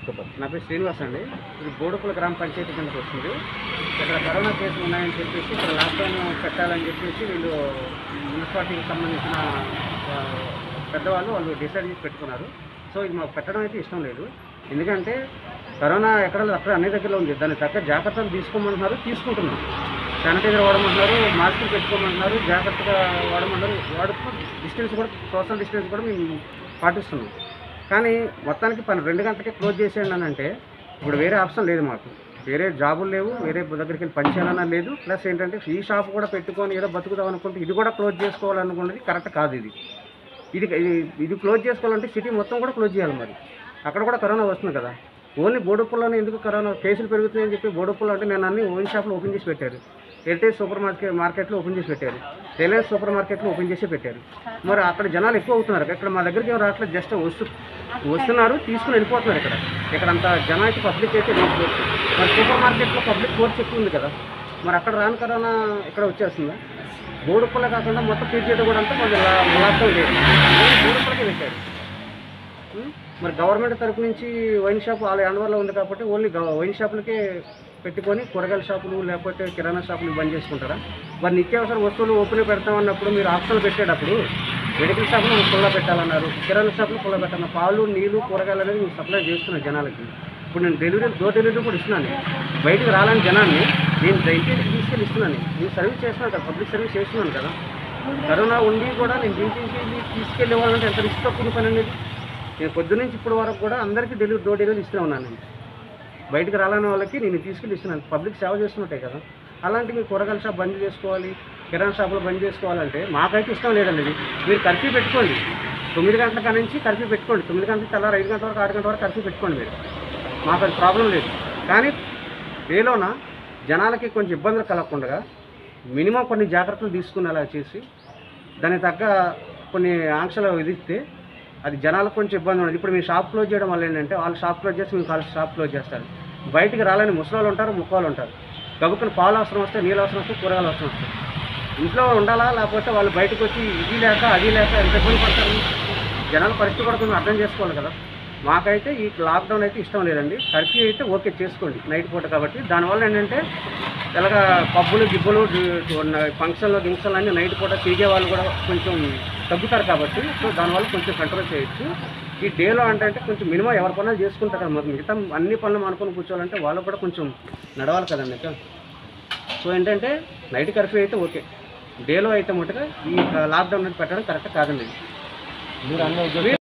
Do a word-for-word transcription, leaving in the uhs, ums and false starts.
నా పేరు శ్రీనివాస్ అండి. ఇది బోడుపుల గ్రామ పంచాయతీ కిందకి వస్తుంది. ఇక్కడ కరోనా కేసులు ఉన్నాయని చెప్పేసి ఇక్కడ లాక్డౌన్ పెట్టాలని చెప్పేసి వీళ్ళు మున్సిపాలిటీకి సంబంధించిన పెద్దవాళ్ళు వాళ్ళు డిసైడ్ చేసి పెట్టుకున్నారు. సో ఇది మాకు పెట్టడం అయితే ఇష్టం లేదు. ఎందుకంటే కరోనా ఎక్కడ అక్కడ అన్ని దగ్గరలో ఉంది. దానికి తగ్గ జాగ్రత్తలు తీసుకోమంటున్నారు, తీసుకుంటున్నాం. శానిటైజర్ వాడమంటున్నారు, మాస్కులు పెట్టుకోమంటున్నారు, జాగ్రత్తగా వాడమంటారు. వాడుతూ డిస్టెన్స్ కూడా సోషల్ డిస్టెన్స్ కూడా మేము పాటిస్తున్నాం. కానీ మొత్తానికి పని రెండు గంటలకే క్లోజ్ చేసేయండి అని అంటే ఇప్పుడు వేరే ఆప్షన్ లేదు మాకు. వేరే జాబులు లేవు, వేరే దగ్గరికి వెళ్ళి పని చేయాలన్నా లేదు. ప్లస్ ఏంటంటే ఈ షాప్ కూడా పెట్టుకొని ఏదో బతుకుదాం అనుకుంటే ఇది కూడా క్లోజ్ చేసుకోవాలనుకున్నది కరెక్ట్ కాదు. ఇది ఇది ఇది క్లోజ్ చేసుకోవాలంటే సిటీ మొత్తం కూడా క్లోజ్ చేయాలి. మరి అక్కడ కూడా కరోనా వస్తుంది కదా. ఓన్లీ బోడుపుల్లోనే ఎందుకు కరోనా కేసులు పెరుగుతున్నాయని చెప్పి బోడుపుల్లో అంటే నేను అన్ని ఓన్ షాప్లు ఓపెన్ చేసి పెట్టారు. హెరిటేజ్ సూపర్ మార్కెట్ మార్కెట్లో ఓపెన్ చేసి పెట్టారు. రిలయన్స్ సూపర్ మార్కెట్లో ఓపెన్ చేసి పెట్టారు. మరి అక్కడ జనాలు ఎక్కువ అవుతున్నారు. ఇక్కడ మా దగ్గరికి ఎవరు రావట్లేదు, జస్ట్ వస్తు వస్తున్నారు తీసుకుని వెళ్ళిపోతున్నారు. ఇక్కడ ఇక్కడ అంత జనానికి పబ్లిక్ అయితే లేదు. మరి సూపర్ మార్కెట్లో పబ్లిక్ కోర్స్ ఎక్కువ ఉంది కదా. మరి అక్కడ రాని కరోనా ఇక్కడ వచ్చేస్తుందా? బోడుపుల్ల కాకుండా మొత్తం పీజీతో కూడా అంతా కొంచెం లాక్డౌన్ లేదు. బోడుపుల్లకే పెట్టారు. మరి గవర్నమెంట్ తరఫు నుంచి వైన్ షాప్ వాళ్ళ అండర్లో ఉంది కాబట్టి ఓన్లీ వైన్ షాపులకే పెట్టుకొని కూరగాయల షాపులు లేకపోతే కిరాణా షాపులు బంద్ చేసుకుంటారా? మరి నిత్యావసర వస్తువులు ఓపెన్ పెడతామన్నప్పుడు మీరు ఆప్షన్లు పెట్టేటప్పుడు మెడికల్ షాపులు ఫుల్లా పెట్టాలన్నారు, కిరాణా షాపులు ఫుల్లా పెట్టాలన్నారు. పాలు నీళ్లు కూరగాయలు అనేది మీరు సప్లై చేస్తున్నారు జనాలకి. ఇప్పుడు నేను డెలివరీ డోర్ డెలివరీ కూడా ఇస్తున్నాను. బయటకు రాలని జనాన్ని నేను ఇంటికి తీసుకెళ్ళి ఇస్తున్నాను. నేను సర్వీస్ చేస్తున్నాను కదా, పబ్లిక్ సర్వీస్ చేస్తున్నాను కదా. కరోనా ఉండి కూడా నేను ఇంటికి తీసుకెళ్ళి ఇవ్వాలంటే ఎంత రిస్క్ కూడి పని అనేది. నేను పొద్దు నుంచి ఇప్పటి వరకు కూడా అందరికీ డెలివరీ డోర్ డెలివరీ ఇస్తూ ఉన్నాను. నేను బయటకు రాలని వాళ్ళకి నేను తీసుకెళ్ళి ఇస్తున్నాను. పబ్లిక్ సేవ చేస్తున్నట్టే కదా. అలాంటి మీరు కూరగాయల షాప్ బంద్ చేసుకోవాలి, కిరాణా షాపులు బంద్ చేసుకోవాలంటే మాకైతే ఇష్టం లేదండి. ఇది మీరు కర్ఫ్యూ పెట్టుకోండి. తొమ్మిది గంటల కాడ నుంచి కర్ఫ్యూ పెట్టుకోండి. తొమ్మిది గంటల తెల్లారు ఐదు గంటల వరకు ఆరు గంటల వరకు కర్ఫ్యూ పెట్టుకోండి. మీరు మాకు అది ప్రాబ్లం లేదు. కానీ వేలోన జనాలకి కొంచెం ఇబ్బందులు కలగకుండా మినిమం కొన్ని జాగ్రత్తలు తీసుకునేలా చేసి దానికి తగ్గ కొన్ని ఆంక్షలు విధిస్తే అది జనాలకు కొంచెం ఇబ్బంది ఉండదు. ఇప్పుడు మీరు షాప్ క్లోజ్ చేయడం వల్ల ఏంటంటే వాళ్ళు షాప్ క్లోజ్ చేసి మీకు వాళ్ళు షాప్ క్లోజ్ చేస్తారు. బయటికి రాలని ముసలాళ్ళు ఉంటారు, ముక్కలు ఉంటారు. గబుక్కుని పాలు అవసరం వస్తే, నీళ్ళు అవసరం వస్తే, కూరగాయలు అవసరం వస్తాయి. ఇంట్లో ఉండాలా లేకపోతే వాళ్ళు బయటకు వచ్చి ఇది లేక అది లేక ఎంత ఇబ్బంది పడతారు. జనాల పరిస్థితి కూడా కొంచెం అర్థం చేసుకోవాలి కదా. మాకైతే ఈ లాక్డౌన్ అయితే ఇష్టం లేదండి. కర్ఫ్యూ అయితే ఓకే చేసుకోండి నైట్ పూట కాబట్టి. దానివల్ల ఏంటంటే ఇలాగ పబ్బులు గిబ్బులు ఫంక్షన్లు గింక్షన్లు అన్నీ నైట్ పూట తిరిగే వాళ్ళు కూడా కొంచెం తగ్గుతారు కాబట్టి సో దానివల్ల కొంచెం కంట్రోల్ చేయొచ్చు. ఈ డేలో అంటే అంటే కొంచెం మినిమం ఎవరి పనులు చేసుకుంటారు కదా. మరి మిగతా అన్ని పనులు అనుకుని కూర్చోవాలంటే వాళ్ళు కూడా కొంచెం నడవాలి కదండి. సో ఏంటంటే నైట్ కర్ఫ్యూ అయితే ఓకే, డేలో అయితే మటుగా ఈ లాక్డౌన్ పెట్టడం కరెక్ట్ కాదండి. మీరు